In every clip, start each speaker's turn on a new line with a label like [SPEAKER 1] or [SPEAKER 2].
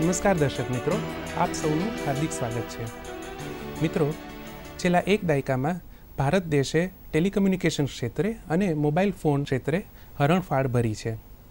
[SPEAKER 1] નમસ્કાર દર્શક મિત્રો, આપ સૌનું હાર્દિક સ્વાગત છે. મિત્રો, છેલ્લા એક દાયકામાં ભારત દેશે ટેલિકમ્યુનિકેશન ક્ષેત્રે અને મોબાઈલ ફોન ક્ષેત્રે હરણફાળ ભરી છે.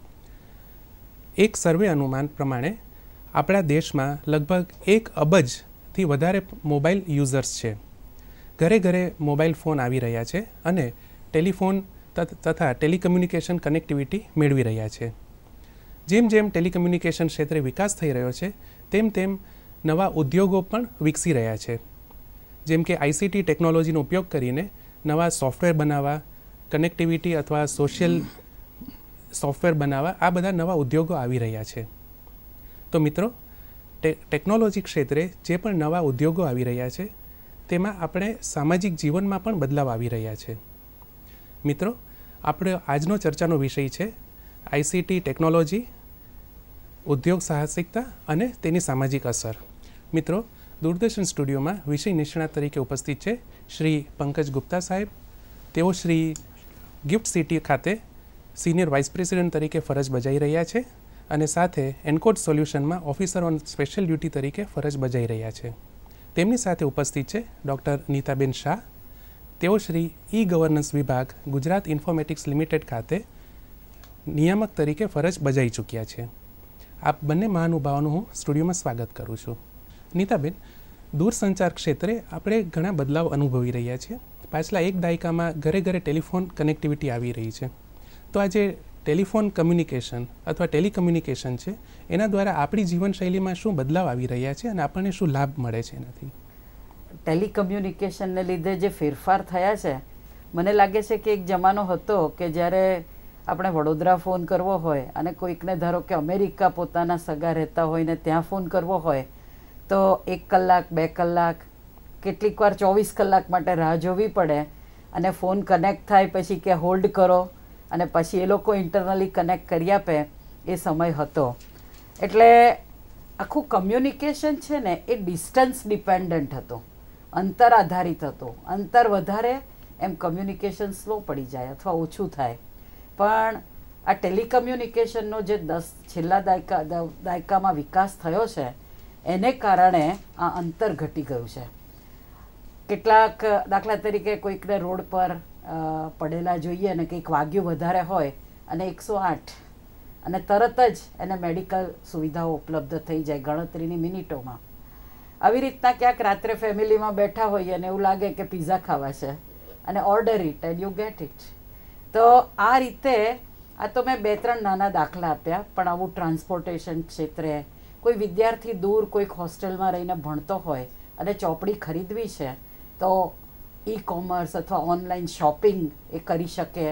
[SPEAKER 1] એક સર્વે અનુમાન પ્રમાણે આપણા દેશમાં લગભગ 1 અબજથી વધારે મોબાઈલ યુઝર્સ છે. ઘરે ઘરે મોબાઈલ ફોન આવી રહ્યા છે અને ટેલિફોન તથા ટેલિકમ્યુનિકેશન કનેક્ટિવિટી મેળવી રહ્યા છે. જેમ જેમ ટેલિકમ્યુનિકેશન ક્ષેત્રે વિકાસ થઈ રહ્યો છે તેમ તેમ નવા ઉદ્યોગો પણ વિકસી રહ્યા છે. જેમ કે આઈસીટી ટેકનોલોજીનો ઉપયોગ કરીને નવા સોફ્ટવેર બનાવવા, કનેક્ટિવિટી અથવા સોશિયલ સોફ્ટવેર બનાવવા, આ બધા નવા ઉદ્યોગો આવી રહ્યા છે. તો મિત્રો, ટેકનોલોજી ક્ષેત્રે જે પણ નવા ઉદ્યોગો આવી રહ્યા છે તેમાં આપણે સામાજિક જીવનમાં પણ બદલાવ આવી રહ્યા છે. મિત્રો, આપણે આજનો ચર્ચાનો વિષય છે આઈસીટી ટેકનોલોજી, ઉદ્યોગ સાહસિકતા અને તેની સામાજિક અસર. મિત્રો, દૂરદર્શન સ્ટુડિયોમાં વિષય નિષ્ણાત તરીકે ઉપસ્થિત છે શ્રી પંકજ ગુપ્તા સાહેબ. તેઓ શ્રી ગિફ્ટ સિટી ખાતે સિનિયર વાઇસ પ્રેસિડેન્ટ તરીકે ફરજ બજાવી રહ્યા છે અને સાથે એન્કોડ સોલ્યુશનમાં ઓફિસર ઓન સ્પેશિયલ ડ્યુટી તરીકે ફરજ બજાવી રહ્યા છે. તેમની સાથે ઉપસ્થિત છે ડૉક્ટર નીતાબેન શાહ. તેઓ શ્રી ઈ ગવર્નન્સ વિભાગ ગુજરાત ઇન્ફોર્મેટિક્સ લિમિટેડ ખાતે નિયામક તરીકે ફરજ બજાવી ચૂક્યા છે. આપ બંને મહાનુભાવોનું હું સ્ટુડિયોમાં સ્વાગત કરું છું. નીતાબેન, દૂરસંચાર ક્ષેત્રે આપણે ઘણા બદલાવ અનુભવી રહ્યા છીએ. પાછલા એક દાયકામાં ઘરે ઘરે ટેલિફોન કનેક્ટિવિટી આવી રહી છે. તો આજે ટેલિફોન કમ્યુનિકેશન અથવા ટેલિકમ્યુનિકેશન છે, એના દ્વારા આપણી જીવનશૈલીમાં શું બદલાવ આવી રહ્યા છે અને આપણને શું લાભ મળે છે એનાથી?
[SPEAKER 2] ટેલિકમ્યુનિકેશનને લીધે જે ફેરફાર થયા છે, મને લાગે છે કે એક જમાનો હતો કે જ્યારે આપણે વડોદરા ફોન કરવો હોય અને કોઈકને ધારો કે અમેરિકા પોતાના સગા રહેતા હોય ને ત્યાં ફોન કરવો હોય તો 1 કલાક 2 કલાક કેટલીક વાર 24 કલાક માટે રાહ જોવી પડે અને ફોન કનેક્ટ થાય પછી કે હોલ્ડ કરો અને પછી એ લોકો ઇન્ટરનલી કનેક્ટ કરી આપે, એ સમય હતો. એટલે આખું કમ્યુનિકેશન છે ને એ ડિસ્ટન્સ ડિપેન્ડન્ટ હતો, અંતર આધારિત હતો. અંતર વધારે એમ કમ્યુનિકેશન સ્લો પડી જાય અથવા ઓછું થાય. પણ આ ટેલિકમ્યુનિકેશનનો જે છેલ્લા દાયકામાં વિકાસ થયો છે એને કારણે આ અંતર ઘટી ગયું છે. કેટલાક દાખલા તરીકે કોઈકને રોડ પર પડેલા જોઈએ અને કંઈક વાગ્યું વધારે હોય અને 108 અને તરત જ એને મેડિકલ સુવિધાઓ ઉપલબ્ધ થઈ જાય ગણતરીની મિનિટોમાં. આવી રીતના ક્યાંક રાત્રે ફેમિલીમાં બેઠા હોઈએ અને એવું લાગે કે પિઝા ખાવા છે અને order it and you get it. તો આ રીતે આ તો મેં 2-3 નાના દાખલા આપ્યા, પણ આવું ટ્રાન્સપોર્ટેશન ક્ષેત્રે કોઈ વિદ્યાર્થી દૂર કોઈક હોસ્ટેલમાં રહીને ભણતો હોય અને ચોપડી ખરીદવી છે તો ઈ કોમર્સ અથવા ઓનલાઈન શોપિંગ એ કરી શકે.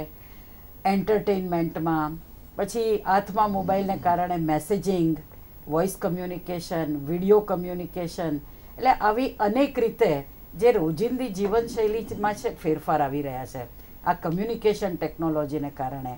[SPEAKER 2] એન્ટરટેઇનમેન્ટમાં પછી હાથમાં મોબાઈલને કારણે messaging, voice communication, video communication, એટલે આવી અનેક રીતે જે રોજિંદી જીવનશૈલીમાં છે ફેરફાર આવી રહ્યા છે આ કમ્યુનિકેશન ટેકનોલોજીને કારણે.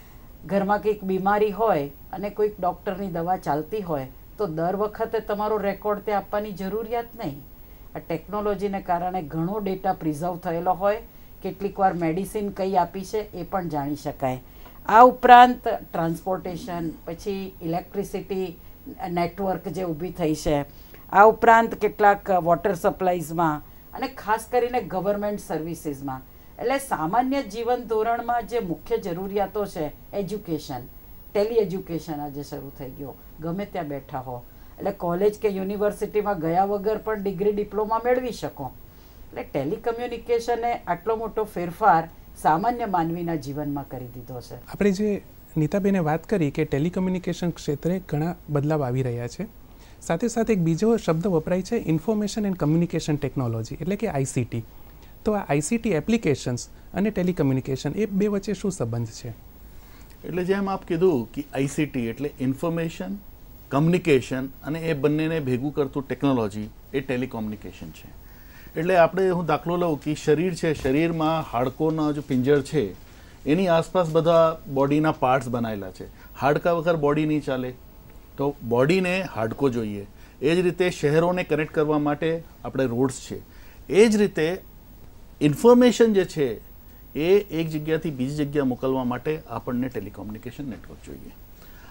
[SPEAKER 2] ઘરમાં કંઈક બીમારી હોય અને કોઈક ડૉક્ટરની દવા ચાલતી હોય તો દર વખતે તમારો રેકોર્ડ તે આપવાની જરૂરિયાત નહીં. આ ટેકનોલોજીને કારણે ઘણો ડેટા પ્રિઝર્વ થયેલો હોય, કેટલીક વાર મેડિસિન કઈ આપી છે એ પણ જાણી શકાય. આ ઉપરાંત ટ્રાન્સપોર્ટેશન, પછી ઇલેક્ટ્રિસિટી નેટવર્ક જે ઊભી થઈ છે, આ ઉપરાંત કેટલાક વોટર સપ્લાઈઝમાં અને ખાસ કરીને ગવર્મેન્ટ સર્વિસીસમાં. એટલે સામાન્ય જીવન ધોરણમાં જે મુખ્ય જરૂરિયાતો છે, એજ્યુકેશન, ટેલી એજ્યુકેશન આજે શરૂ થઈ ગયો, ગમે ત્યાં બેઠા હો. એટલે કોલેજ કે યુનિવર્સિટીમાં ગયા વગર પણ ડિગ્રી ડિપ્લોમા મેળવી શકો. એટલે ટેલિકમ્યુનિકેશને આટલો મોટો ફેરફાર સામાન્ય માનવીના જીવનમાં કરી દીધો છે.
[SPEAKER 1] આપણે જે નીતાબેને વાત કરી કે ટેલિકમ્યુનિકેશન ક્ષેત્રે ઘણા બદલાવ આવી રહ્યા છે, સાથે સાથે એક બીજો શબ્દ વપરાય છે ઇન્ફોર્મેશન એન્ડ કમ્યુનિકેશન ટેકનોલોજી, એટલે કે આઈસીટી. તો આ આઈસીટી એપ્લિકેશન્સ અને ટેલિકમ્યુનિકેશન એ બે વચ્ચે શું સંબંધ છે?
[SPEAKER 3] એટલે જેમ આપ કીધું કે આઈસીટી એટલે ઇન્ફોર્મેશન, કમ્યુનિકેશન અને એ બંનેને ભેગું કરતું ટેકનોલોજી, એ ટેલિકોમ્યુનિકેશન છે. એટલે આપણે હું દાખલો લઉં કે શરીર છે, શરીરમાં હાડકોના જે પિંજર છે એની આસપાસ બધા બોડીના પાર્ટ્સ બનાવેલા છે. હાડકા વગર બોડી નહીં ચાલે, તો બોડીને હાડકો જોઈએ. એ જ રીતે શહેરોને કનેક્ટ કરવા માટે આપણે રોડ્સ છે. એ જ રીતે ઇન્ફોર્મેશન જે છે એ એક જગ્યાથી બીજી જગ્યા મોકલવા માટે આપણને ટેલિકોમ્યુનિકેશન નેટવર્ક જોઈએ.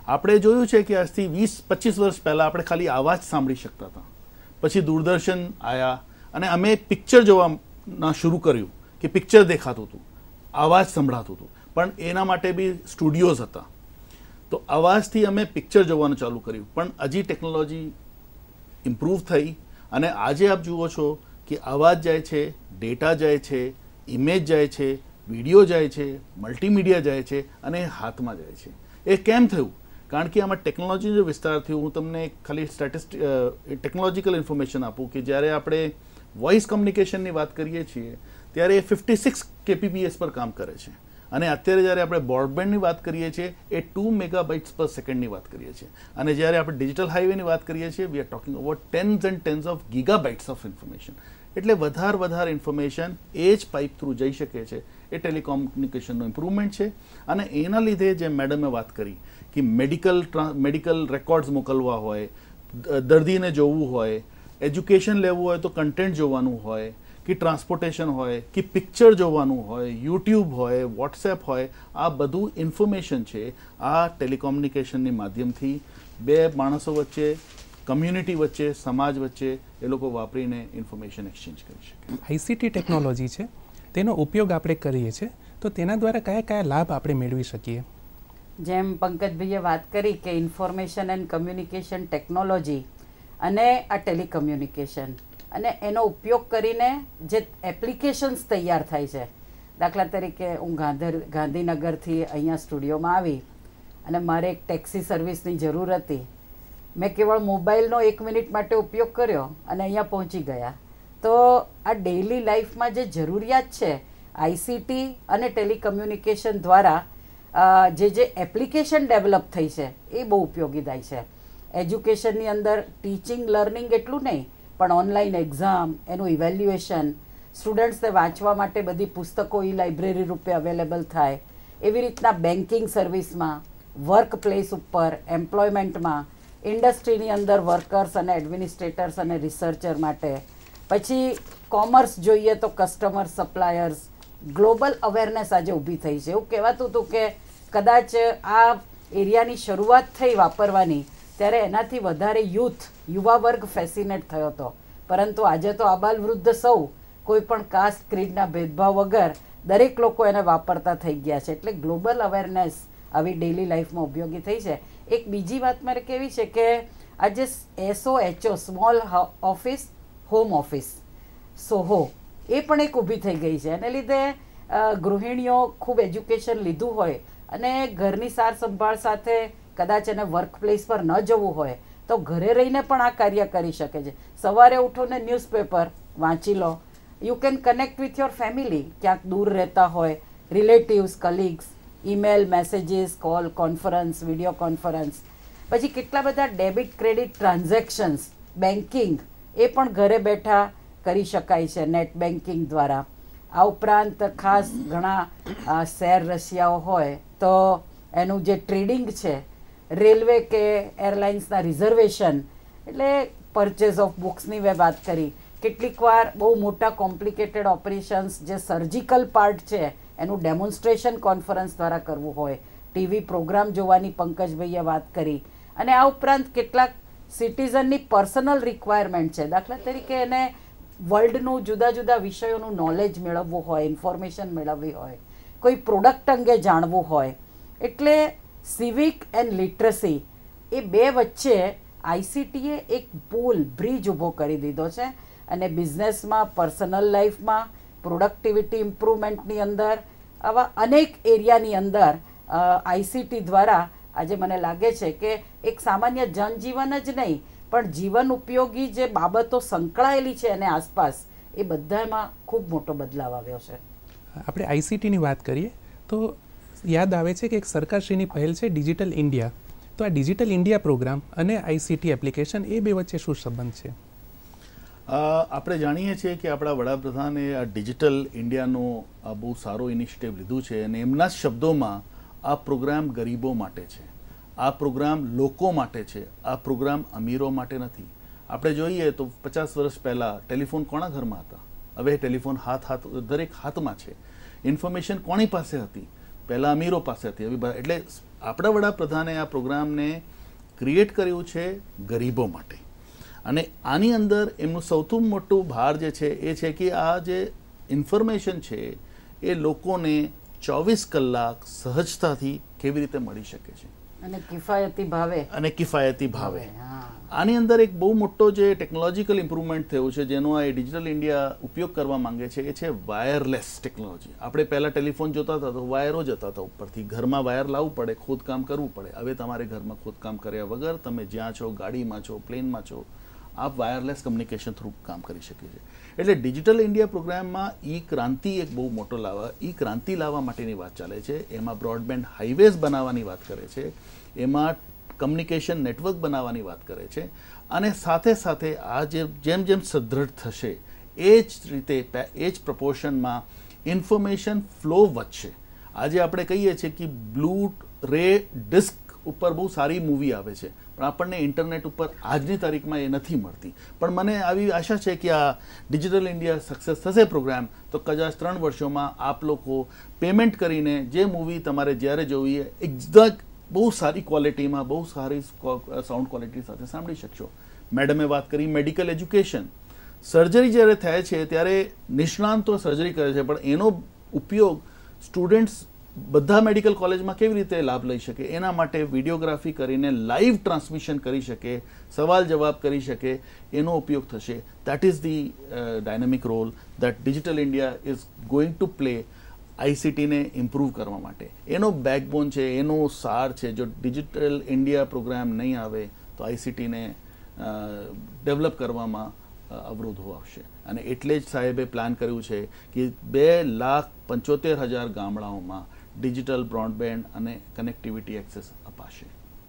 [SPEAKER 3] આપણે જોયું છે કે આજથી 20-25 વર્ષ પહેલાં આપણે ખાલી અવાજ સાંભળી શકતા હતા, પછી દૂરદર્શન આવ્યા અને અમે પિક્ચર જોવાના શરૂ કર્યું કે પિક્ચર દેખાતું હતું, અવાજ સંભળાતું હતું, પણ એના માટે બી સ્ટુડિયોઝ હતા. તો અવાજથી અમે પિક્ચર જોવાનું ચાલુ કર્યું, પણ હજી ટેકનોલોજી ઇમ્પ્રૂવ થઈ અને આજે આપ જુઓ છો કે અવાજ જાય છે, ડેટા જાય છે, ઇમેજ જાય છે, વિડીયો જાય છે, મલ્ટીમીડિયા જાય છે અને હાથમાં જાય છે. એ કેમ થયું? કારણ કે આમાં ટેકનોલોજીનો વિસ્તાર થયો. હું તમને ખાલી ટેકનોલોજીકલ ઇન્ફોર્મેશન આપું કે જ્યારે આપણે વોઇસ કમ્યુનિકેશનની વાત કરીએ છીએ ત્યારે 56 kbps પર કામ કરે છે અને અત્યારે જ્યારે આપણે બ્રોડબેન્ડની વાત કરીએ છીએ એ 2 મેગાબાઇટ્સ પર સેકન્ડની વાત કરીએ છીએ અને જ્યારે આપણે ડિજિટલ હાઈવેની વાત કરીએ છીએ we are talking about tens and tens of gigabytes of information. એટલે વધારે ઇન્ફોર્મેશન એ જ પાઇપ થ્રુ જઈ શકે છે. એ ટેલિકોમ્યુનિકેશનનો ઇમ્પ્રુવમેન્ટ છે અને એના લીધે જે મેડમે વાત કરી કે મેડિકલ રેકોર્ડ્સ મોકલવા હોય, દર્દીને જોવું હોય, એજ્યુકેશન લેવું હોય તો કન્ટેન્ટ જોવાનું હોય, કે ટ્રાન્સપોર્ટેશન હોય, કે પિક્ચર જોવાનું હોય, યુટ્યુબ હોય, વોટ્સએપ હોય, આ બધું ઇન્ફોર્મેશન છે આ ટેલિકોમ્યુનિકેશનની માધ્યમથી બે માણસો વચ્ચે, કમ્યુનિટી વચ્ચે, સમાજ વચ્ચે એ લોકો વાપરીને ઇન્ફોર્મેશન એક્સચેન્જ કરી શકે.
[SPEAKER 1] આઈસીટી ટેકનોલોજી છે તેનો ઉપયોગ આપણે કરીએ છીએ તો તેના દ્વારા કયા કયા લાભ આપણે મેળવી શકીએ?
[SPEAKER 2] જેમ પંકજભાઈએ વાત કરી કે ઇન્ફોર્મેશન એન્ડ કમ્યુનિકેશન ટેકનોલોજી અને આ ટેલિકમ્યુનિકેશન અને એનો ઉપયોગ કરીને જે એપ્લિકેશન્સ તૈયાર થાય છે, દાખલા તરીકે હું ગાંધીનગરથી અહીંયા સ્ટુડિયોમાં આવી અને મારે એક ટેક્સી સર્વિસની જરૂર હતી. મેં કેવળ મોબાઈલનો 1 મિનિટ માટે ઉપયોગ કર્યો અને અહીંયા પહોંચી ગયા. તો આ ડેઇલી લાઈફમાં જે જરૂરિયાત છે આઈસીટી અને ટેલિકમ્યુનિકેશન દ્વારા જે એપ્લિકેશન ડેવલપ થઈ છે એ બહુ ઉપયોગી થાય છે. એજ્યુકેશનની અંદર ટીચિંગ લર્નિંગ એટલું નહીં પણ ઓનલાઈન એક્ઝામ, એનું ઇવેલ્યુએશન, સ્ટુડન્ટ્સને વાંચવા માટે બધી પુસ્તકો ઈ લાઇબ્રેરી રૂપે અવેલેબલ થાય. એવી રીતના બેન્કિંગ સર્વિસમાં, વર્ક પ્લેસ ઉપર, એમ્પ્લોયમેન્ટમાં, ઇન્ડસ્ટ્રીની અંદર વર્કર્સ અને એડમિનિસ્ટ્રેટર્સ અને રિસર્ચર માટે, પછી કોમર્સ જોઈએ તો કસ્ટમર, સપ્લાયર્સ, ગ્લોબલ અવેરનેસ આજે ઊભી થઈ છે. એવું કહેવાતું હતું કે કદાચ આ એરિયાની શરૂઆત થઈ વાપરવાની ત્યારે એનાથી વધારે યુવા વર્ગ ફેસિનેટ થયો હતો, પરંતુ આજે તો આબાલ વૃદ્ધ સૌ કોઈ પણ કાસ્ટ ક્રીડના ભેદભાવ વગર દરેક લોકો એને વાપરતા થઈ ગયા છે. એટલે ગ્લોબલ અવેરનેસ આવી ડેઇલી લાઈફમાં ઉપયોગી થઈ છે. એક બીજી વાત મારે કહેવી છે કે આજે SOHO small office home office SOHO એ પણ એક ઊભી થઈ ગઈ છે. એને લીધે ગૃહિણીઓ ખૂબ એજ્યુકેશન લીધું હોય અને ઘરની સાર સંભાળ સાથે કદાચ એને વર્ક પ્લેસ પર ન જવું હોય તો ઘરે રહીને પણ આ કાર્ય કરી શકે છે. સવારે ઉઠો ને ન્યૂઝપેપર વાંચી લો. You can connect with your family, ક્યાંક દૂર રહેતા હોય, relatives, colleagues, email, messages, call, conference, video conference, પછી કેટલા બધા ડેબિટ ક્રેડિટ ટ્રાન્ઝેક્શન્સ, બેન્કિંગ એ પણ ઘરે બેઠા કરી શકાય છે નેટ બેન્કિંગ દ્વારા. આ ઉપરાંત ખાસ ઘણા શેર રશિયાઓ હોય તો એનું જે ટ્રેડિંગ છે, રેલવે કે એરલાઇન્સના રિઝર્વેશન, એટલે પરચેઝ ઓફ બુક્સની મેં વાત કરી. કેટલીક વાર બહુ મોટા કોમ્પ્લિકેટેડ ઓપરેશન્સ જે સર્જિકલ પાર્ટ છે એનું ડેમોન્સ્ટ્રેશન કોન્ફરન્સ દ્વારા કરવું હોય, ટીવી પ્રોગ્રામ જોવાની પંકજભાઈએ વાત કરી. અને આ ઉપરાંત કેટલાક સિટીઝનની પર્સનલ રિક્વાયરમેન્ટ છે, દાખલા તરીકે એને વર્લ્ડનું જુદા જુદા વિષયોનું નોલેજ મેળવવું હોય, ઇન્ફોર્મેશન મેળવવી હોય, કોઈ પ્રોડક્ટ અંગે જાણવું હોય. એટલે સિવિક એન્ડ લિટરસી એ બે વચ્ચે આઈસીટીએ એક પુલ, બ્રિજ ઊભો કરી દીધો છે અને બિઝનેસમાં, પર્સનલ લાઈફમાં, પ્રોડક્ટિવિટી ઇમ્પ્રુવમેન્ટની અંદર, આવા અનેક એરિયાની અંદર આઈસીટી દ્વારા આજે મને લાગે છે કે એક સામાન્ય જનજીવન જ નહીં પણ જીવન ઉપયોગી જે બાબતો સંકળાયેલી છે અને આસપાસ એ બધામાં ખૂબ મોટો બદલાવ આવ્યો છે.
[SPEAKER 1] આપણે આઈસીટીની વાત કરીએ તો યાદ આવે છે કે એક સરકારશ્રીની પહેલ છે ડિજિટલ ઇન્ડિયા. તો આ ડિજિટલ ઇન્ડિયા પ્રોગ્રામ અને આઈસીટી એપ્લિકેશન એ બે વચ્ચે શું સંબંધ છે?
[SPEAKER 3] આપણે જાણીએ છીએ કે આપણા વડાપ્રધાને આ ડિજિટલ ઇન્ડિયાનો આ બહુ સારો ઇનિશિયેટિવ લીધું છે અને એમના જ શબ્દોમાં આ પ્રોગ્રામ ગરીબો માટે છે, આ પ્રોગ્રામ લોકો માટે છે, આ પ્રોગ્રામ અમીરો માટે નથી. આપણે જોઈએ તો 50 વર્ષ પહેલાં ટેલિફોન કોના ઘરમાં હતા? હવે ટેલિફોન દરેક હાથમાં છે. ઇન્ફોર્મેશન કોની પાસે હતી? પહેલાં અમીરો પાસે હતી. એટલે આપણા વડાપ્રધાને આ પ્રોગ્રામને ક્રિએટ કર્યું છે ગરીબો માટે, અને આની અંદર એમનું સૌથી મોટું ભાર જે છે એ છે કે આ જે ઇન્ફોર્મેશન છે એ લોકોને 24 કલાક સહજતાથી કેવી રીતે મળી શકે છે
[SPEAKER 2] અને કિફાયતી ભાવે.
[SPEAKER 3] આની અંદર એક બહુ મોટો જે ટેકનોલોજીકલ ઇમ્પ્રુવમેન્ટ થયું છે જેનો આ ડિજિટલ ઇન્ડિયા ઉપયોગ કરવા માંગે છે એ છે વાયરલેસ ટેકનોલોજી. આપણે પહેલા ટેલિફોન જોતા હતા તો વાયરો જતા હતા ઉપરથી, ઘરમાં વાયર લાવવું પડે, ખોદકામ કરવું પડે. હવે તમારે ઘરમાં ખોદકામ કર્યા વગર તમે જ્યાં છો, ગાડીમાં છો, પ્લેનમાં છો, આપ વાયરલેસ કમ્યુનિકેશન થ્રુ કામ કરી શકે છે. એટલે ડિજિટલ ઇન્ડિયા પ્રોગ્રામમાં ઈ ક્રાંતિ એક બહુ મોટો ક્રાંતિ લાવવા માટેની વાત ચાલે છે. એમાં બ્રોડબેન્ડ હાઈવેઝ બનાવવાની વાત કરે છે, એમાં કમ્યુનિકેશન નેટવર્ક બનાવવાની વાત કરે છે, અને સાથે સાથે આ જેમ જેમ સુદૃઢ થશે એ જ રીતે એ જ પ્રપોર્શનમાં ઇન્ફોર્મેશન ફ્લો વધશે. આજે આપણે કહીએ છીએ કે બ્લુ રે ડિસ્ક ઉપર બહુ સારી મૂવી આવે છે, પણ આપણને ઇન્ટરનેટ ઉપર આજની તારીખમાં એ નથી મળતી. પણ મને આવી આશા છે કે આ ડિજિટલ ઇન્ડિયા સક્સેસ થશે પ્રોગ્રામ તો કદાચ 3 વર્ષોમાં આપ લોકો પેમેન્ટ કરીને જે મૂવી તમારે જ્યારે જોવી એક્ઝેક્ટ બહુ સારી ક્વોલિટીમાં, બહુ સારી સાઉન્ડ ક્વોલિટી સાથે સાંભળી શકશો. મેડમે વાત કરી મેડિકલ એજ્યુકેશન. સર્જરી જ્યારે થાય છે ત્યારે નિષ્ણાંતો સર્જરી કરે છે, પણ એનો ઉપયોગ સ્ટુડન્ટ્સ બધા મેડિકલ કોલેજમાં કેવી રીતે લાભ લઈ શકે એના માટે વિડીયોગ્રાફી કરીને લાઈવ ટ્રાન્સમિશન કરી શકે, સવાલ જવાબ કરી શકે, એનો ઉપયોગ થશે. That is the dynamic role that digital India is going to play આઈસીટીને ઇમ્પ્રૂવ કરવા માટે. એનો બેકબોન છે, એનો સાર છે. જો ડિજિટલ ઇન્ડિયા પ્રોગ્રામ નહીં આવે તો આઈસીટીને ડેવલપ કરવામાં અવરોધો આવશે. અને એટલે જ સાહેબે પ્લાન કર્યું છે કે 2,75,000 ગામડાઓમાં ડિજિટલ બ્રોડબેન્ડ અને કનેક્ટિવિટી એક્સેસ અપાશે.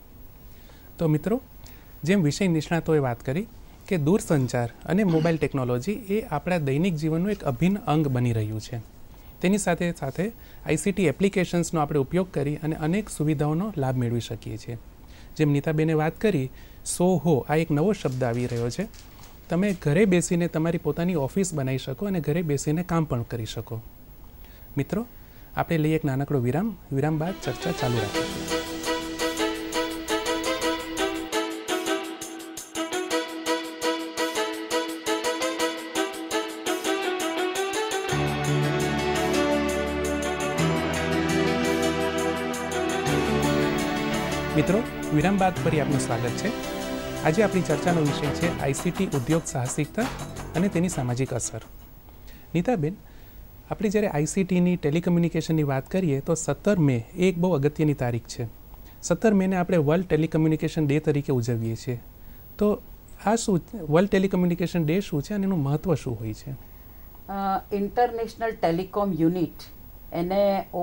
[SPEAKER 1] તો મિત્રો, જેમ વિષય નિષ્ણાતોએ વાત કરી કે દૂરસંચાર અને મોબાઈલ ટેકનોલોજી એ આપણા દૈનિક જીવનનું એક અભિન્ન અંગ બની રહ્યું છે. તેની સાથે સાથે આઈસીટી એપ્લિકેશન્સનો આપણે ઉપયોગ કરી અને અનેક સુવિધાઓનો લાભ મેળવી શકીએ છીએ. જેમ નીતાબેને વાત કરી, સોહો આ એક નવો શબ્દ આવી રહ્યો છે. તમે ઘરે બેસીને તમારી પોતાની ઓફિસ બનાવી શકો અને ઘરે બેસીને કામ પણ કરી શકો. મિત્રો, આપણે લઈએ એક નાનકડો વિરામ બાદ ચર્ચા ચાલુ રાખીશું. મિત્રો, વિરામ બાદ ફરી આપનું સ્વાગત છે. આજે આપણી ચર્ચાનો વિષય છે આઈસીટી ઉદ્યોગ સાહસિકતા અને તેની સામાજિક અસર. નીતાબેન, આપણે જ્યારે આઈસીટીની ટેલિકમ્યુનિકેશનની વાત કરીએ તો 17 મે એ એક બહુ અગત્યની તારીખ છે. 17 મેને આપણે વર્લ્ડ ટેલિકમ્યુનિકેશન ડે તરીકે ઉજવીએ છીએ. તો આ શું વર્લ્ડ ટેલિકમ્યુનિકેશન ડે શું છે અને એનું મહત્ત્વ શું હોય છે?
[SPEAKER 2] ઇન્ટરનેશનલ ટેલિકોમ યુનિટ એને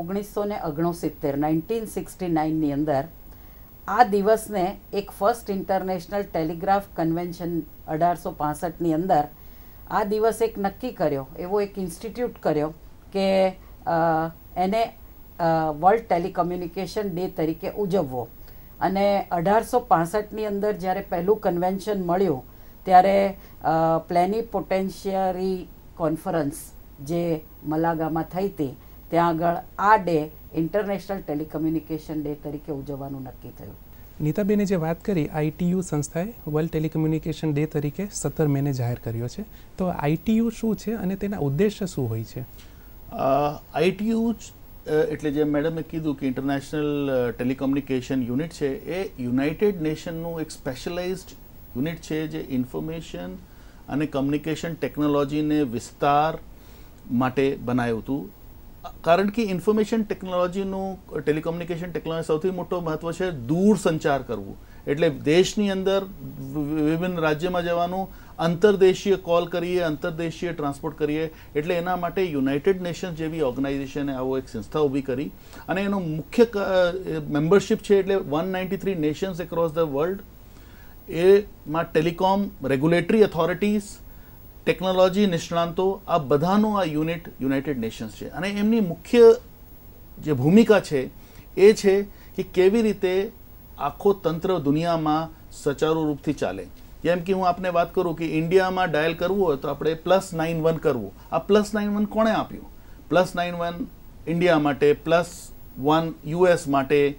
[SPEAKER 2] 1969ની અંદર આ દિવસને એક ફર્સ્ટ ઇન્ટરનેશનલ ટેલિગ્રાફ કન્વેન્શન 1865ની અંદર આ દિવસ એક નક્કી કર્યો, એવો એક ઇન્સ્ટિટ્યૂટ કર્યો કે એને વર્લ્ડ ટેલિકમ્યુનિકેશન ડે તરીકે ઉજવવો. અને 1865ની અંદર જ્યારે પહેલું કન્વેન્શન મળ્યું ત્યારે પ્લેનિપોટેન્શિયરી કોન્ફરન્સ જે મલાગામાં થઈ હતી ત્યાં આગળ આ ડે ઇન્ટરનેશનલ ટેલિકમ્યુનિકેશન ડે તરીકે ઉજવવાનું નક્કી થયું.
[SPEAKER 1] નીતાબેને જે વાત કરી, આઈટીયુ સંસ્થાએ વર્લ્ડ ટેલિકમ્યુનિકેશન ડે તરીકે 17 મેને જાહેર કર્યો છે. તો આઈટીયુ શું છે અને તેના ઉદ્દેશ્ય શું હોય છે?
[SPEAKER 3] આઈટીયુ એટલે જે મેડમે કીધું કે ઇન્ટરનેશનલ ટેલિકમ્યુનિકેશન યુનિટ છે, એ યુનાઇટેડ નેશનનું એક સ્પેશિયલાઇઝ્ડ યુનિટ છે જે ઇન્ફોર્મેશન અને કમ્યુનિકેશન ટેકનોલોજીને વિસ્તાર માટે બનાવ્યું હતું. કારણ કે ઇન્ફોર્મેશન ટેકનોલોજીનું, ટેલિકોમ્યુનિકેશન ટેકનોલોજી સૌથી મોટો મહત્વ છે દૂર સંચાર કરવું. એટલે દેશની અંદર વિભિન્ન રાજ્યમાં જવાનું, અંતરદેશીય કોલ કરીએ, અંતરદેશીય ટ્રાન્સપોર્ટ કરીએ. એટલે એના માટે યુનાઇટેડ નેશન્સ જેવી ઓર્ગેનાઇઝેશને આવો એક સંસ્થા ઊભી કરી અને એનું મુખ્ય મેમ્બરશિપ છે એટલે 193 નેશન્સ એક્રોસ ધ વર્લ્ડ. એમાં ટેલિકોમ રેગ્યુલેટરી ઓથોરિટીઝ, ટેકનોલોજી નિષ્ણાંતો, આ બધાનું આ યુનિટ યુનાઇટેડ નેશન્સ છે. અને એમની મુખ્ય જે ભૂમિકા છે એ છે કે કેવી રીતે આખો તંત્ર દુનિયામાં સચારુ રૂપથી ચાલે. જેમ કે હું આપને વાત કરું કે ઇન્ડિયામાં ડાયલ કરવું હોય તો આપણે +91 કરવું. આ +91 કોણે આપ્યું? +91 ઇન્ડિયા માટે, +1 યુએસ માટે,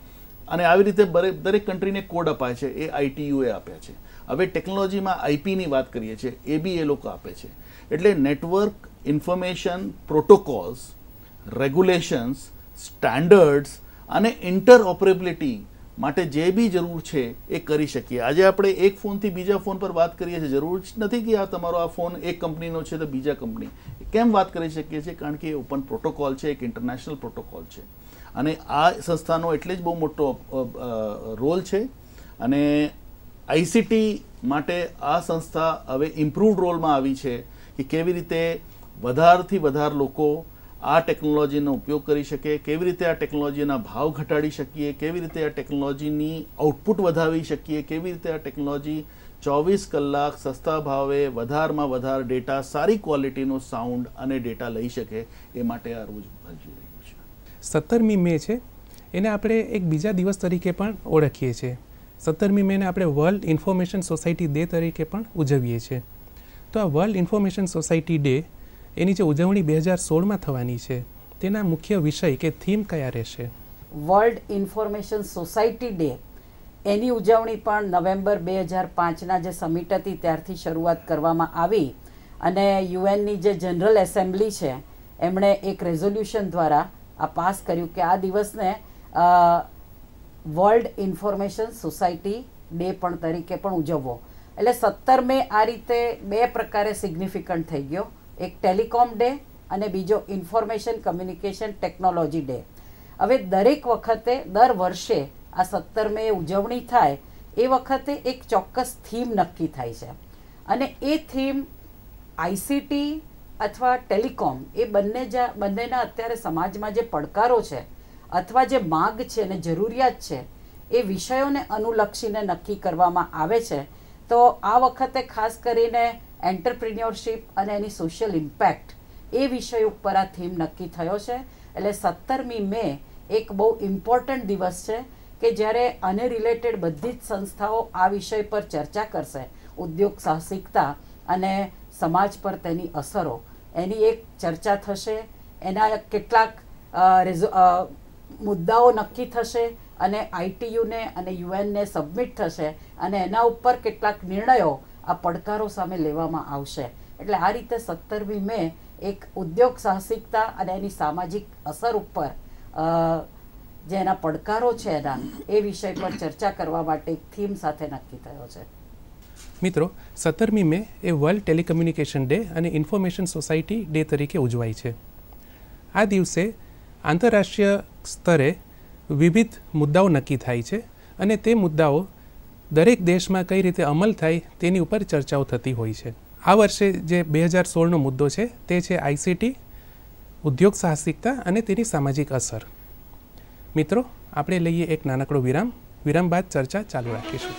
[SPEAKER 3] અને આવી રીતે દરેક કન્ટ્રીને કોડ અપાય છે, એ ITU એ આપ્યા છે. હવે ટેકનોલોજીમાં IP ની વાત કરીએ છીએ, એ બી એ લોકો આપે છે. એટલે network information protocols, regulations, standards અને ઇન્ટરઓપરેબિલિટી માટે જે બી જરૂર છે એ કરી શકીએ. આજે આપણે એક ફોનથી બીજા ફોન પર વાત કરીએ છીએ, જરૂર નથી કે આ તમારો આ ફોન એક કંપનીનો છે તો બીજા કંપની કેમ વાત કરી શકીએ છીએ, કારણ કે એ ઓપન પ્રોટોકોલ છે, એક ઇન્ટરનેશનલ પ્રોટોકોલ છે. અને આ સંસ્થાનો એટલે જ બહુ મોટો રોલ છે. અને ICT માટે આ સંસ્થા હવે ઇમ્પ્રુવડ રોલમાં આવી છે કે કેવી રીતે વધારેથી વધારે લોકો આ ટેકનોલોજીનો ઉપયોગ કરી શકે, કેવી રીતે આ ટેકનોલોજીના ભાવ ઘટાડી શકીએ, કેવી રીતે આ ટેકનોલોજીની આઉટપુટ વધાવી શકીએ, કેવી રીતે આ ટેકનોલોજી 24 કલાક સસ્તા ભાવે વધારમાં વધારે ડેટા, સારી ક્વોલિટીનો સાઉન્ડ અને ડેટા લઈ શકે, એ માટે આ રોજ ભજવી રહ્યું છે.
[SPEAKER 1] 17મી મે છે એને આપણે એક બીજા દિવસ તરીકે પણ ઓળખીએ છીએ. 17મી મેને આપણે વર્લ્ડ ઇન્ફોર્મેશન સોસાયટી ડે તરીકે પણ ઉજવીએ છીએ. તો આ વર્લ્ડ ઇન્ફોર્મેશન સોસાયટી ડે એની જે ઉજવણી 2016માં થવાની છે તેના મુખ્ય વિષય કે થીમ કયા રહેશે?
[SPEAKER 2] વર્લ્ડ ઇન્ફોર્મેશન સોસાયટી ડે એની ઉજવણી પણ નવેમ્બર 2005ના જે સમિટ હતી ત્યારથી શરૂઆત કરવામાં આવી. અને UN ની જે જનરલ એસેમ્બલી છે એમણે એક રેઝોલ્યુશન દ્વારા આ પાસ કર્યું કે આ દિવસને વર્લ્ડ ઇન્ફોર્મેશન સોસાયટી ડે પણ તરીકે પણ ઉજવવો. એટલે 17 મે આ રીતે બે પ્રકારે સિગ્નિફિકન્ટ થઈ ગયો, એક ટેલિકોમ ડે અને બીજો ઇન્ફોર્મેશન કમ્યુનિકેશન ટેકનોલોજી ડે. હવે દરેક વખતે દર વર્ષે આ 17 મે ઉજવણી થાય એ વખતે એક ચોક્કસ થીમ નક્કી થાય છે. અને એ થીમ ICT અથવા ટેલિકોમ એ બંનેના અત્યારે સમાજમાં જે પડકારો છે અથવા જે માગ છે અને જરૂરિયાત છે એ વિષયોને અનુલક્ષીને નક્કી કરવામાં આવે છે. તો આ વખતે ખાસ કરીને એન્ટરપ્રિન્યોરશિપ અને એની સોશિયલ ઇમ્પેક્ટ એ વિષય ઉપર આ થીમ નક્કી થયો છે. એટલે 17મી મે એક બહુ ઇમ્પોર્ટન્ટ દિવસ છે કે જ્યારે આને રિલેટેડ બધી જ સંસ્થાઓ આ વિષય પર ચર્ચા કરશે. ઉદ્યોગ સાહસિકતા અને સમાજ પર તેની અસરો, એની એક ચર્ચા થશે. એના કેટલાક મુદ્દાઓ નક્કી થશે અને ITU-ને અને UN-ને સબમિટ થશે અને એના ઉપર કેટલાક નિર્ણયો આ પડકારો સામે લેવામાં આવશે. એટલે આ રીતે 17મી મે એક ઉદ્યોગ સાહસિકતા અને એની સામાજિક અસર ઉપર જે એના પડકારો છે એના એ વિષય પર ચર્ચા કરવા માટે એક થીમ સાથે નક્કી થયો છે.
[SPEAKER 1] મિત્રો, 17મી મે એ વર્લ્ડ ટેલિકમ્યુનિકેશન ડે અને ઇન્ફોર્મેશન સોસાયટી ડે તરીકે ઉજવાય છે. આ દિવસે આંતરરાષ્ટ્રીય સ્તરે વિવિધ મુદ્દાઓ નક્કી થાય છે અને તે મુદ્દાઓ દરેક દેશમાં કઈ રીતે અમલ થાય તેની ઉપર ચર્ચાઓ થતી હોય છે. આ વર્ષે જે 2016નો મુદ્દો છે તે છે ICT, ઉદ્યોગ સાહસિકતા અને તેની સામાજિક અસર. મિત્રો, આપણે લઈએ એક નાનકડો વિરામ. વિરામ બાદ ચર્ચા ચાલુ રાખીશું.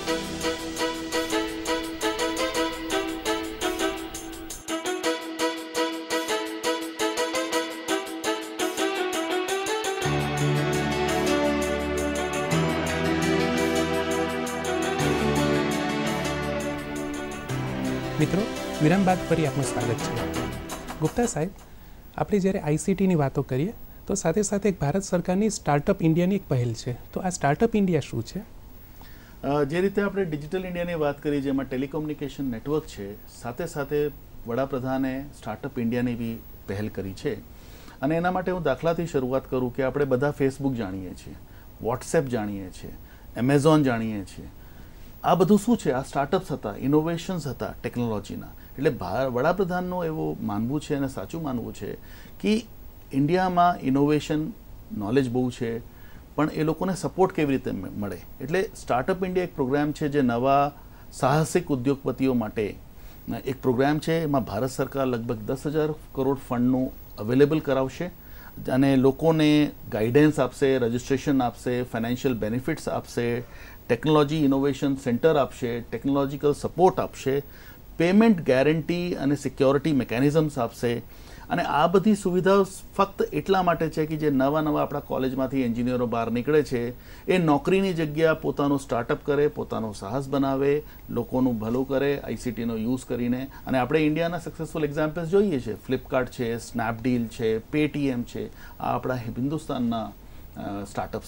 [SPEAKER 1] મિત્રો, વિરામ બાદ ફરી આપનું સ્વાગત છે. ગુપ્તા સાહેબ, આપણે જ્યારે ICTની વાતો કરીએ તો સાથે સાથે એક ભારત સરકારની સ્ટાર્ટઅપ ઇન્ડિયાની એક પહેલ છે. તો આ સ્ટાર્ટઅપ ઇન્ડિયા શું છે?
[SPEAKER 3] જે રીતે આપણે ડિજિટલ ઇન્ડિયાની વાત કરી, જેમાં ટેલિકોમ્યુનિકેશન નેટવર્ક છે, સાથે સાથે વડાપ્રધાને સ્ટાર્ટઅપ ઇન્ડિયાની બી પહેલ કરી છે. અને એના માટે હું દાખલાથી શરૂઆત કરું કે આપણે બધા ફેસબુક જાણીએ છીએ, વોટ્સએપ જાણીએ છીએ, એમેઝોન જાણીએ છીએ. આ બધું શું છે? આ સ્ટાર્ટઅપ્સ હતા, ઇનોવેશન્સ હતા ટેકનોલોજીના. એટલે વડાપ્રધાનનું એવું માનવું છે અને સાચું માનવું છે કે ઇન્ડિયામાં ઇનોવેશન નોલેજ બહુ છે, પણ એ લોકોને સપોર્ટ કેવી રીતે મળે. એટલે સ્ટાર્ટઅપ ઇન્ડિયા એક પ્રોગ્રામ છે જે નવા સાહસિક ઉદ્યોગપતિઓ માટે એક પ્રોગ્રામ છે. એમાં ભારત સરકાર લગભગ 10,000 કરોડ ફંડનું અવેલેબલ કરાવશે અને લોકોને ગાઈડન્સ આપશે, રજિસ્ટ્રેશન આપશે, ફાઇનાન્શિયલ બેનિફિટ્સ આપશે, ટેકનોલોજી ઇનોવેશન સેન્ટર આપશે, ટેકનોલોજીકલ સપોર્ટ આપશે, પેમેન્ટ ગેરંટી અને સિક્યોરિટી મિકેનિઝમ્સ આપશે. અને આ બધી સુવિધાઓ ફક્ત એટલા માટે છે કે જે નવા આપણા કોલેજમાંથી એન્જિનિયરો બહાર નીકળે છે એ નોકરીની જગ્યા પોતાનું સ્ટાર્ટઅપ કરે, પોતાનો સાહસ બનાવે, લોકોનું ભલું કરે ICTનો યુઝ કરીને. અને આપણે ઇન્ડિયાના સક્સેસફુલ એક્ઝામ્પલ્સ જોઈએ છે. ફ્લિપકાર્ટ છે, સ્નેપડીલ છે, પેટીએમ છે, આ આપણા હિન્દુસ્તાનના સ્ટાર્ટઅપ્સ છે.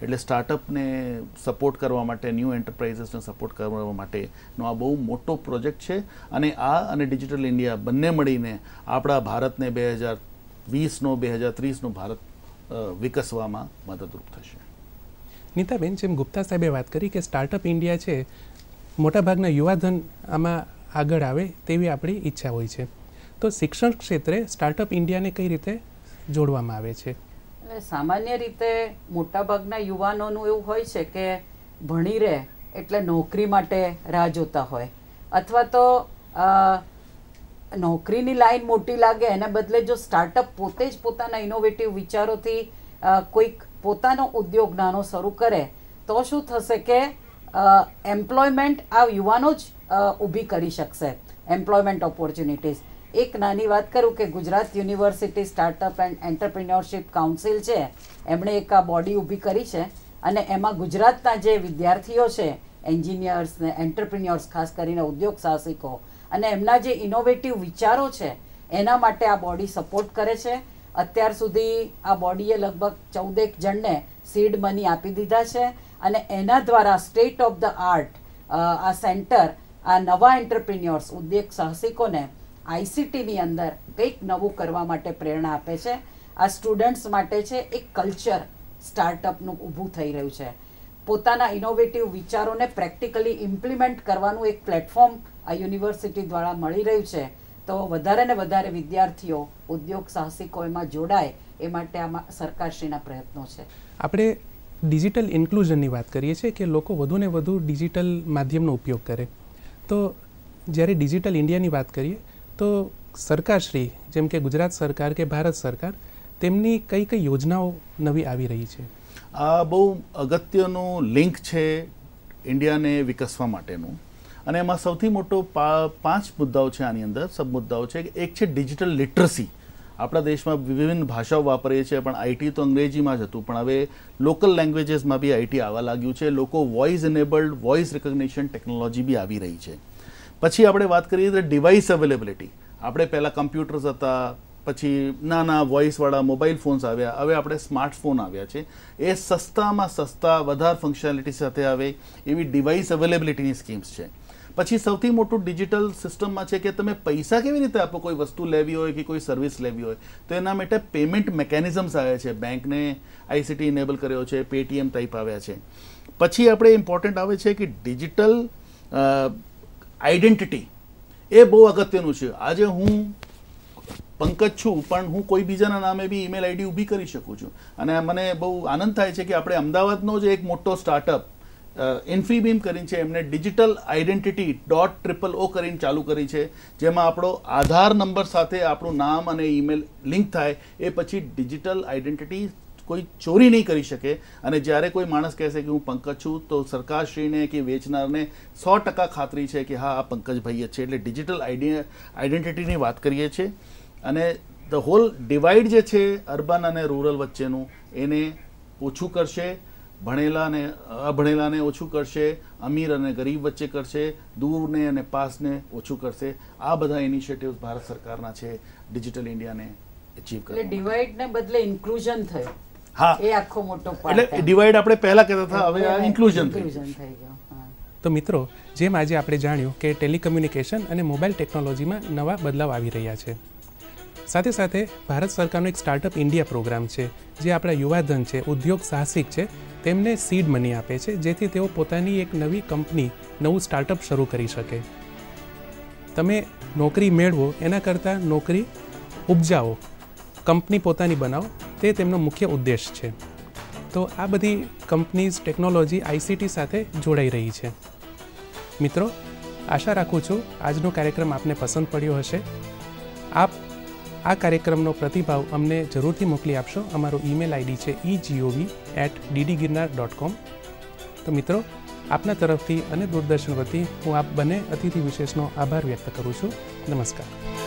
[SPEAKER 3] એટલે સ્ટાર્ટઅપને સપોર્ટ કરવા માટે, ન્યૂ એન્ટરપ્રાઇઝીસને સપોર્ટ કરવા માટેનો આ બહુ મોટો પ્રોજેક્ટ છે. અને આ અને ડિજિટલ ઇન્ડિયા બંને મળીને આપણા ભારતને 2020નો 2030નું ભારત વિકસવામાં મદદરૂપ થશે.
[SPEAKER 1] નીતાબેન, જેમ ગુપ્તા સાહેબે વાત કરી કે સ્ટાર્ટઅપ ઇન્ડિયા છે, મોટાભાગના યુવાધન આમાં આગળ આવે તેવી આપણી ઈચ્છા હોય છે, તો શિક્ષણ ક્ષેત્રે સ્ટાર્ટઅપ ઇન્ડિયાને કઈ રીતે જોડવામાં આવે છે?
[SPEAKER 2] એટલે સામાન્ય રીતે મોટાભાગના યુવાનોનું એવું હોય છે કે ભણી રહે એટલે નોકરી માટે રાહ જોતા હોય, અથવા તો નોકરીની લાઈન મોટી લાગે એને બદલે જો સ્ટાર્ટઅપ પોતે જ પોતાના ઇનોવેટિવ વિચારોથી કોઈક પોતાનો ઉદ્યોગ નાનો શરૂ કરે તો શું થશે કે એમ્પ્લોયમેન્ટ આ યુવાનો જ ઊભી કરી શકશે, એમ્પ્લોયમેન્ટ ઓપોર્ચ્યુનિટીઝ. એક નાની વાત કરું કે Gujarat university startup and entrepreneurship council છે, એમણે એક આ બોડી ઊભી કરી છે અને એમાં ગુજરાતના જે વિદ્યાર્થીઓ છે, એન્જિનિયર્સ ને એન્ટરપ્રિન્યોર્સ, ખાસ કરીને ઉદ્યોગ સાહસિકો, અને એમના જે ઇનોવેટિવ વિચારો છે એના માટે આ બોડી સપોર્ટ કરે છે. અત્યાર સુધી આ બોડીએ લગભગ 14 જણને સીડ મની આપી દીધા છે અને એના દ્વારા સ્ટેટ ઓફ ધ આર્ટ આ સેન્ટર આ નવા એન્ટરપ્રિન્યોર્સ, ઉદ્યોગ સાહસિકોને આઈસીટીની અંદર કંઈક નવું કરવા માટે પ્રેરણા આપે છે. આ સ્ટુડન્ટ્સ માટે છે એક કલ્ચર સ્ટાર્ટઅપનું ઊભું થઈ રહ્યું છે. પોતાના ઇનોવેટિવ વિચારોને પ્રેક્ટિકલી ઇમ્પ્લિમેન્ટ કરવાનું એક પ્લેટફોર્મ આ યુનિવર્સિટી દ્વારા મળી રહ્યું છે. તો વધારે ને વધારે વિદ્યાર્થીઓ, ઉદ્યોગ સાહસિકો એમાં જોડાય એ માટે આમાં સરકારશ્રીના પ્રયત્નો છે.
[SPEAKER 1] આપણે ડિજિટલ ઇન્ક્લુઝનની વાત કરીએ છીએ કે લોકો વધુને વધુ ડિજિટલ માધ્યમનો ઉપયોગ કરે, તો જ્યારે ડિજિટલ ઇન્ડિયાની વાત કરીએ તો સરકારશ્રી જેમ કે ગુજરાત સરકાર કે ભારત સરકાર, તેમની કઈ કઈ યોજનાઓ નવી આવી રહી છે?
[SPEAKER 3] આ બહુ અગત્યનું લિંક છે ઇન્ડિયાને વિકસવા માટેનું, અને એમાં સૌથી મોટો 5 મુદ્દાઓ છે. આની અંદર સબ મુદ્દાઓ છે. એક છે ડિજિટલ લિટરસી. આપણા દેશમાં વિભિન્ન ભાષાઓ વાપરીએ છીએ, પણ આઈટી તો અંગ્રેજીમાં જ હતું, પણ હવે લોકલ લેંગ્વેજીસમાં બી આઈટી આવવા લાગ્યું છે. લોકો voice enabled voice recognition technology બી આવી રહી છે. પછી આપણે વાત કરીએ તો ડિવાઇસ અવેલેબિલિટી. આપણે પહેલાં કમ્પ્યુટર્સ હતા, પછી નાના વોઇસવાળા મોબાઈલ ફોન્સ આવ્યા, હવે આપણે સ્માર્ટફોન આવ્યા છે. એ સસ્તામાં સસ્તા વધારે ફંક્શનાલિટી સાથે આવે એવી ડિવાઇસ અવેલેબિલિટીની સ્કીમ્સ છે. પછી સૌથી મોટું ડિજિટલ સિસ્ટમમાં છે કે તમે પૈસા કેવી રીતે આપો, કોઈ વસ્તુ લેવી હોય કે કોઈ સર્વિસ લેવી હોય તો એના માટે પેમેન્ટ મિકેનિઝમ્સ આવ્યા છે. બેંકને આઈસીટી ઇનેબલ કર્યો છે, પેટીએમ ટાઈપ આવ્યા છે. પછી આપણે ઇમ્પોર્ટન્ટ આવે છે કે ડિજિટલ આઈડેન્ટિટી. એ બહુ અગત્યનું છે. આજે હું પંકજ છું, પણ હું કોઈ બીજાના નામે બી ઈમેલ આઈડી ઊભી કરી શકું છું. અને મને બહુ આનંદ થાય છે કે આપણે અમદાવાદનો જ એક મોટો સ્ટાર્ટઅપ ઇન્ફીબીમ કરીને છે, એમને ડિજિટલ આઈડેન્ટિટી .OO કરીને ચાલુ કરી છે, જેમાં આપણો આધાર નંબર સાથે આપણું નામ અને ઈમેલ લિંક થાય. એ પછી ડિજિટલ આઈડેન્ટિટી કોઈ ચોરી નહીં કરી શકે. અને જ્યારે કોઈ માણસ કહેશે કે હું પંકજ છું, તો સરકારશ્રીને કે વેચનારને 100% ખાતરી છે કે હા, આ પંકજભાઈ જ છે. એટલે ડિજિટલ આઈડેન્ટિટીની વાત કરીએ છીએ. અને ધ હોલ ડિવાઈડ જે છે અર્બન અને રૂરલ વચ્ચેનું, એને ઓછું કરશે. ભણેલાને અભણેલાને ઓછું કરશે, અમીર અને ગરીબ વચ્ચે કરશે, દૂરને અને પાસને ઓછું કરશે. આ બધા ઇનિશિયેટિવ્સ ભારત સરકારના છે ડિજિટલ ઇન્ડિયાને અચીવ કરવા.
[SPEAKER 2] એટલે ડિવાઈડ ને બદલે ઇન્ક્લુઝન થયું.
[SPEAKER 3] હા,
[SPEAKER 2] એ આખો મોટો પાર્ટ.
[SPEAKER 3] એટલે ડિવાઈડ આપણે પહેલા કહેતા હતા, હવે આ ઇન્ક્લુઝન થઈ
[SPEAKER 2] ગયું.
[SPEAKER 1] તો મિત્રો, જેમ આજે આપણે જાણ્યું કે ટેલિકમ્યુનિકેશન અને મોબાઈલ ટેકનોલોજીમાં નવા બદલાવ આવી રહ્યા છે, સાથે સાથે ભારત સરકારનો એક સ્ટાર્ટઅપ ઇન્ડિયા પ્રોગ્રામ છે, જે આપણા યુવાધન છે, ઉદ્યોગ સાહસિક છે, તેમને સીડ મની આપે છે, જેથી તેઓ પોતાની એક નવી કંપની, નવું સ્ટાર્ટઅપ શરૂ કરી શકે. તમે નોકરી મેળવો એના કરતાં નોકરી ઉપજાવો, કંપની પોતાની બનાવો, તે તેમનો મુખ્ય ઉદ્દેશ છે. તો આ બધી કંપનીઝ ટેકનોલોજી આઈસીટી સાથે જોડાઈ રહી છે. મિત્રો, આશા રાખું છું આજનો કાર્યક્રમ આપને પસંદ પડ્યો હશે. આપ આ કાર્યક્રમનો પ્રતિભાવ અમને જરૂરથી મોકલી આપશો. અમારો ઈમેલ આઈડી છે egov@ddgirnar.com. તો મિત્રો, આપના તરફથી અને દૂરદર્શન વતી હું આપ બંને અતિથિ વિશેષનો આભાર વ્યક્ત કરું છું. નમસ્કાર.